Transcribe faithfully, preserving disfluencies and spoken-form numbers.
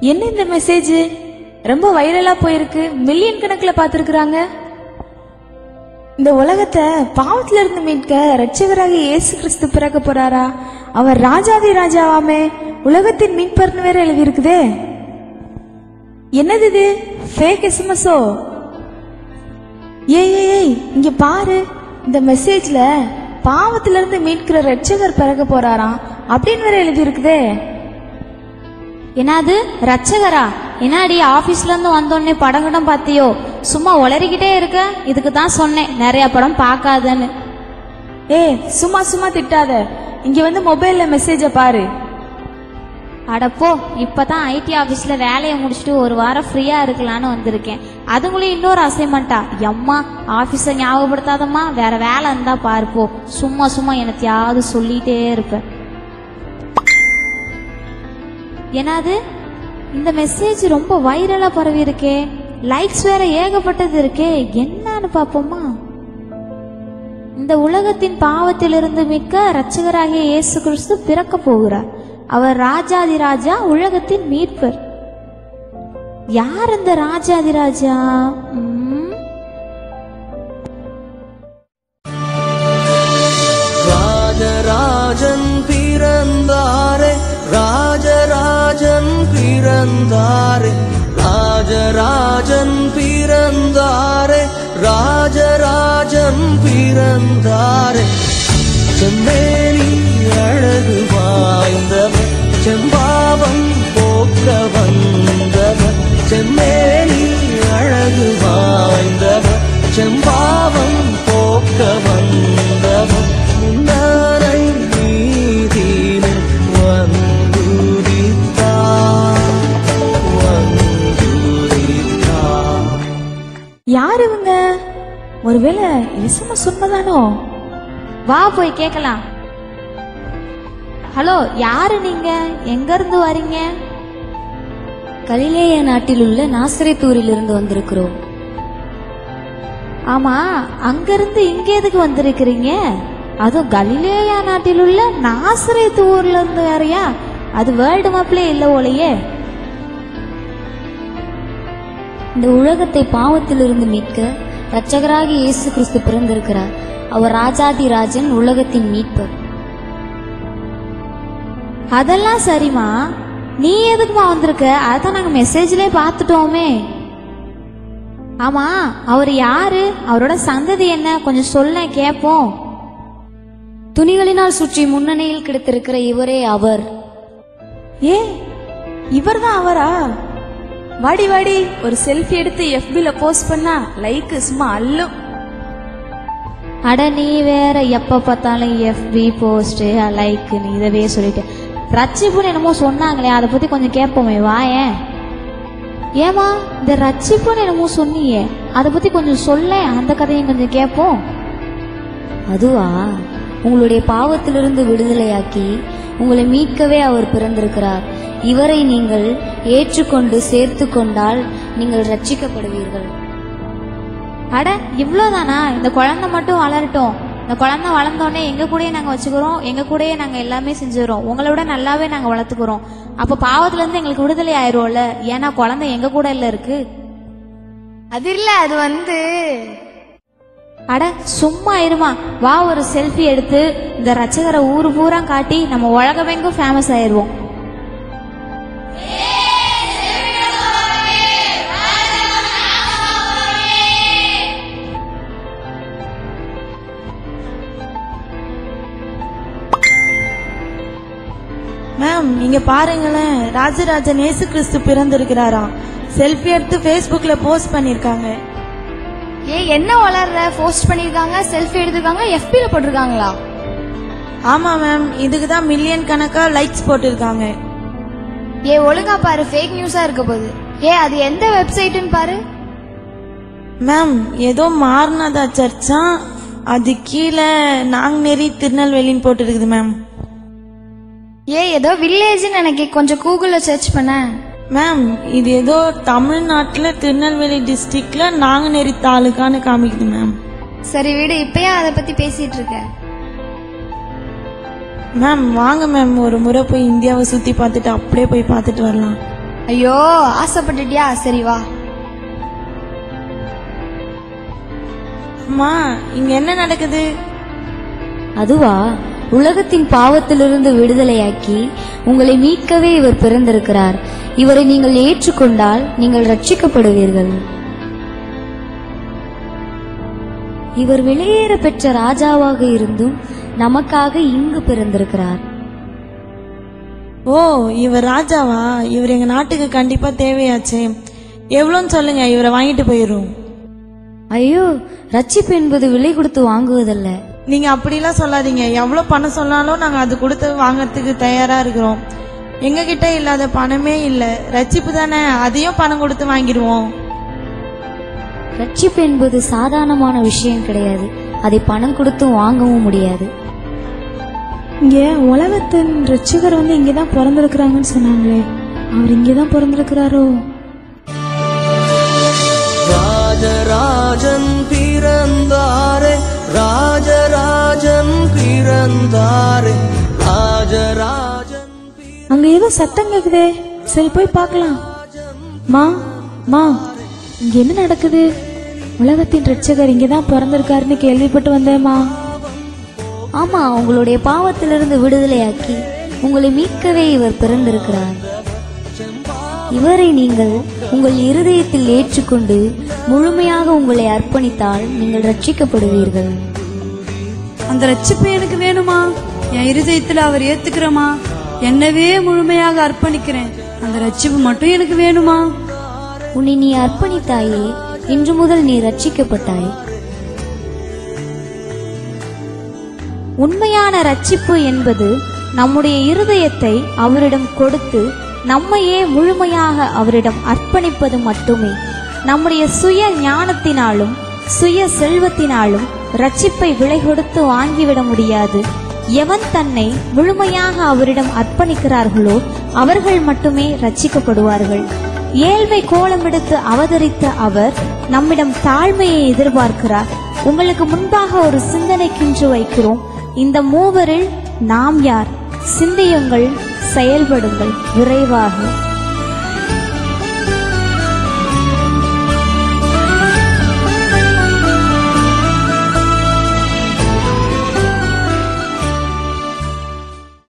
என்ன இந்த மெசேஜ் ரொம்ப வைரலா போயிருக்கு, மில்லியன் கணக்கில் பார்த்திருக்கிறாங்க. இந்த உலகத்தை பாவத்துல இருந்து மீட்க ரட்சகராக இயேசு கிறிஸ்து பிறக்க போறாரா? அவர் ராஜாதி ராஜாவாமே, உலகத்தின் மீட்பர்னு வேற எழுதி இருக்குதே. என்னது இது? ஃபேக் எஸ்எம்எஸோ? ஏய் ஏய் இங்க பாரு, இந்த மெசேஜ்ல பாவத்துல இருந்து மீட்கிற ரட்சகர் பிறக்க போறாராம் அப்படின்னு வேற எழுதி இருக்குதே. என்னது ரட்சகரா? என்னாடி ஆபீஸ்ல இருந்து வந்தோடனே படம் கிடம் பார்த்தியோ? சும்மா உளறிக்கிட்டே இருக்க. இதுக்கு தான் சொன்னேன் நிறைய படம் பார்க்காதன்னு. ஏ சும்மா சும்மா திட்டாத, இங்க வந்து மொபைல்ல மெசேஜ பாரு. அடப்போ, இப்பதான் ஐடி ஆபீஸ்ல வேலையை முடிச்சுட்டு ஒரு வாரம் ஃப்ரீயா இருக்கலான்னு வந்திருக்கேன். அதுங்களும் இன்னொரு அசைன்மெண்டா? எம்மா ஆபீஸ ஞாபகப்படுத்தாதம்மா, வேற வேலை இருந்தா பாருப்போ. சும்மா சும்மா எனத்தையாவது சொல்லிட்டே இருப்பேன். என்னது இந்த மெசேஜ் ரொம்ப வைரலா பரவி இருக்கே, லைக்ஸ் வேற ஏகப்பட்டது இருக்கே. என்னன்னு பாப்போமா? இந்த உலகத்தின் பாவத்திலிருந்து மீட்க ரட்சகராகிய இயேசு கிறிஸ்து பிறக்க போகிறார். அவர் ராஜாதி ராஜா, உலகத்தின் மீட்பர். யார் இந்த ராஜாதி ராஜா? ராஜராஜன் பிறந்தாரே, ராஜராஜன் பிறந்தாரே, ராஜராஜன் பிறந்தாரே, ராஜராஜன் பிறந்தாரே. செம்மேனி அழகு வாய்ந்தவர், செம்பாவம் போக்க வந்தவர். செம்மேனி அழகு வாய்ந்தவர், செம்பாவம் போக்க வந்தவர். முன்னாரை நீதியிலே வந்துதித்தார், வந்துதித்தார். யார் இவங்க? ஒருவேளை எஸ்எம்எஸ் உண்மைதானோ? வா போய் கேட்கலாம். ஹலோ, யாரு நீங்க? எங்க இருந்து வரீங்க? கலிலேய நாட்டில் உள்ள நாசரேத்தூரில் இருந்து வந்திருக்கிறோம். ஆமா, அங்க இருந்து இங்க எதுக்கு வந்திருக்கிறீங்க? அதுவும் கலிலேயா நாட்டில் உள்ள நாசரேத்து ஊர்ல இருந்து வேறையா? அது வேர்ல்டு மேப்ல இல்ல போலயே. இந்த உலகத்தை பாவத்திலிருந்து மீட்க ரட்சகராக இயேசு கிறிஸ்து பிறந்திருக்கிறார். அவர் ராஜாதி ராஜன், உலகத்தின் மீட்பர். அதெல்லாம் சரிமா, நீ எதுக்குமா வந்திருக்க? அதான் நாங்க மெசேஜ்லயே பார்த்துட்டோமே. ஆமா, அவர் யாரு? அவரோட சந்ததி என்ன? கொஞ்சம் சொல்ல கேப்போம். துணிகளினால் சுற்றி முன்னணியில் கிடைத்திருக்கிற இவரே அவர். ஏ இவர் தான் அவரா? வாடி வாடி, ஒரு செல்ஃபி எடுத்து எஃபில போஸ்ட் பண்ணா லைக் சும்மா அள்ளும். அட நீ வேற, எப்ப பார்த்தாலும் எஃபி போஸ்ட் லைக், நீ இதவே சொல்லிட்டு. ரட்சிப்புன்னு என்னமோ சொன்னாங்களே, அதை பத்தி கொஞ்சம் கேட்போமே, வாயேன். ஏமா, இந்த ரட்சிப்புன்னு என்னமோ சொன்னியே, அதை பத்தி கொஞ்சம் சொல்ல, அந்த கதையும் கொஞ்சம் கேட்போம். அதுவா, உங்களுடைய பாவத்திலிருந்து விடுதலையாக்கி உங்களை மீட்கவே அவர் பிறந்திருக்கிறார். இவரை நீங்கள் ஏற்றுக்கொண்டு சேர்த்து கொண்டால் நீங்கள் ரட்சிக்கப்படுவீர்கள். அட இவ்வளவுதானா? இந்த குழந்தை மட்டும் வளரட்டும். இந்த குழந்தை வளர்ந்தோடனே எங்க கூடயே நாங்க வச்சுக்கிறோம், எங்க கூடயே நாங்க எல்லாமே செஞ்சுக்கிறோம், உங்களை விட நல்லாவே நாங்க வளர்த்துக்கிறோம். அப்ப பாவத்துல இருந்து எங்களுக்கு விடுதலை ஆயிரும்ல, ஏன்னா குழந்தை எங்க கூட இல்ல இருக்கு. அது இல்ல, அது வந்து அட சும்மா இருமா. வா, ஒரு செல்ஃபி எடுத்து இந்த ரட்சகரை ஊரு பூரா காட்டி நம்ம உலகமெங்கும் ஃபேமஸ் ஆயிருவோம். மேம் இங்க பாருங்களேன், ராஜராஜன் இயேசு கிறிஸ்து பிறந்திருக்கிறாராம். செல்ஃபி எடுத்து ஃபேஸ்புக்ல போஸ்ட் பண்ணிருக்காங்க. ஏ என்ன வளர்ற? போஸ்ட் பண்ணிருக்காங்க, செல்ஃபி எடுத்திருக்காங்க, எஃபில போட்டிருக்காங்களா? ஆமா மேம், இதுக்கு தான் மில்லியன் கணக்கா லைக்ஸ் போட்டிருக்காங்க. ஏ ஒழுங்கா பாரு, ஃபேக் நியூஸா இருக்க போகுது. ஏ அது எந்த வெப்சைட்னு பாரு. மேம் ஏதோ மார்னதா சர்ச்சா, அது கீழே நாங்குநேரி திருநெல்வேலின்னு போட்டுருக்குது மேம். ஏ ஏதோ வில்லேஜ்னு எனக்கு கொஞ்சம் கூகுள்ல சர்ச் பண்ண. மேம் இது ஏதோ தமிழ்நாட்டுல திருநெல்வேலி டிஸ்ட்ரிக்ட்ல நாங்குநேரி தாலுகான்னு காமிக்குது மேம். சரி விடு, இப்பயா அதை பத்தி பேசிட்டு இருக்க? மேம் வாங்க மேம், ஒரு முறை போய் இந்தியாவை சுத்தி பார்த்துட்டு அப்படியே போய் பார்த்துட்டு வரலாம். ஐயோ ஆசைப்பட்டுட்டியா? சரி வா. அம்மா, இங்க என்ன நடக்குது? அதுவா, உலகத்தின் பாவத்திலிருந்து விடுதலையாக்கி உங்களை மீட்கவே இவர் பிறந்திருக்கிறார். இவரை நீங்கள் ஏற்றுக்கொண்டால் நீங்கள் ரட்சிக்கப்படுவீர்கள். இவர் வெளியேற பெற்ற ராஜாவாக இருந்தும் நமக்காக இங்கு பிறந்திருக்கிறார். ஓ, இவர் ராஜாவா? இவர் எங்க நாட்டுக்கு கண்டிப்பா தேவையாச்சே. எவ்வளோன்னு சொல்லுங்க, இவரை வாங்கிட்டு போயிரும். ஐயோ, ரட்சிப்பு என்பது விலை கொடுத்து வாங்குவதல்ல. நீங்க அப்படிலாம் சொல்லாதீங்க. எவ்வளவு பணம் சொன்னாலும் நாங்க அது கொடுத்து வாங்கறதுக்கு தயாரா இருக்கிறோம். எங்க கிட்ட இல்லாத பணமே இல்ல. ரட்சிப்பு தானே, அதையும் பணம் கொடுத்து வாங்கிடுவோம். ரட்சிப்பு என்பது சாதாரணமான விஷயம் கிடையாது. அதை பணம் கொடுத்தும் வாங்கவும் முடியாது. இங்க உலகத்தின் ரட்சிகர் வந்து இங்கதான் பிறந்திருக்கிறாங்கன்னு சொன்னாங்களே, அவர் இங்கதான் பிறந்திருக்கிறாரோ? ராஜராஜன் பிறந்தாரே, ராஜராஜன் பிறந்தாரே, ராஜராஜன். அங்க ஏதோ சத்தம் கேக்குதே. சரி போய் பார்க்கலாம். மா மா இங்க என்ன நடக்குது? உலகத்தின் ரட்சகர் இங்கதான் பிறந்திருக்காருன்னு கேள்விப்பட்டு வந்தேம்மா. ஆமா, உங்களுடைய பாவத்திலிருந்து விடுதலையாக்கி உங்களை மீட்கவே இவர் பிறந்திருக்கிறார். இவரை நீங்கள் உங்கள் இருதயத்தில் ஏற்றுக்கொண்டு முழுமையாக உங்களை அர்ப்பணித்தால் நீங்கள் ரட்சிக்கப்படுவீர்கள். அந்த ரட்சிப்பு எனக்கு வேணுமா? என் இருதயத்துல அவர் ஏத்துக்கிறமா? என்னவே முழுமையாக அர்ப்பணிக்கிறேன். அந்த ரட்சிப்பு மட்டும் எனக்கு வேணுமா? உன்னை நீ அர்ப்பணித்தாயே, இன்று முதல் நீ ரட்சிக்கப்பட்டாய். உண்மையான ரட்சிப்பு என்பது நம்முடைய இருதயத்தை அவரிடம் கொடுத்து நம்மையே முழுமையாக அவரிடம் அர்ப்பணிப்பது மட்டுமே. நம்முடைய சுய ஞானத்தினாலும் சுய செல்வத்தினாலும் ரட்சிப்பை விலை கொடுத்து வாங்கிவிட முடியாது. எவன் தன்னை முழுமையாக அவரிடம் அர்ப்பணிக்கிறார்களோ அவர்கள் மட்டுமே ரட்சிக்கப்படுவார்கள். ஏழ்மை கோலமெடுத்து அவதரித்த அவர் நம்மிடம் தாழ்மையை எதிர்பார்க்கிறார். உங்களுக்கு முன்பாக ஒரு சிந்தனைக்கின்று வைக்கிறோம். இந்த மூவரில் நாம் யார்? சிந்தியுங்கள், செயல்படுங்கள் விரைவாக.